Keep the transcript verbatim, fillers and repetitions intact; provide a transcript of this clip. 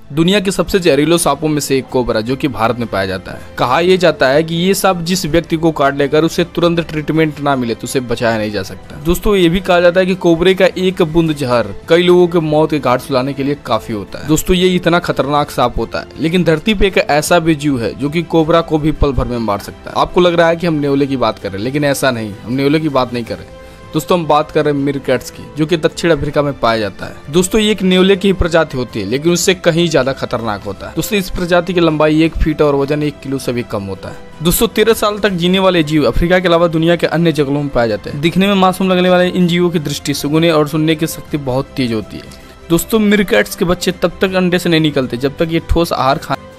दुनिया के सबसे जहरीले सांपों में से एक कोबरा जो कि भारत में पाया जाता है। कहा यह जाता है कि ये सांप जिस व्यक्ति को काट लेकर उसे तुरंत ट्रीटमेंट ना मिले तो उसे बचाया नहीं जा सकता। दोस्तों ये भी कहा जाता है कि कोबरे का एक बूंद जहर कई लोगों के मौत के घाट सुलाने के लिए काफी होता है। दोस्तों ये इतना खतरनाक सांप होता है, लेकिन धरती पे एक ऐसा भी जीव है जो कि कोबरा को भी पल भर में मार सकता है। आपको लग रहा है कि हम नेवले की बात कर रहे हैं, लेकिन ऐसा नहीं, हम नेवले की बात नहीं कर रहे। दोस्तों हम बात कर रहे हैं मीरकैट्स की, जो कि दक्षिण अफ्रीका में पाया जाता है। दोस्तों ये एक नेवले की ही प्रजाति होती है, लेकिन उससे कहीं ज्यादा खतरनाक होता है। दोस्तों इस प्रजाति की लंबाई एक फीट और वजन एक किलो से भी कम होता है। दोस्तों तेरह साल तक जीने वाले जीव अफ्रीका के अलावा दुनिया के अन्य जंगलों में पाए जाते हैं। दिखने में मासूम लगने वाले इन जीवों की दृष्टि, सुनने और सुनने की शक्ति बहुत तेज होती है। दोस्तों मीरकैट्स के बच्चे तब तक अंडे से नहीं निकलते जब तक ये ठोस आहार खाने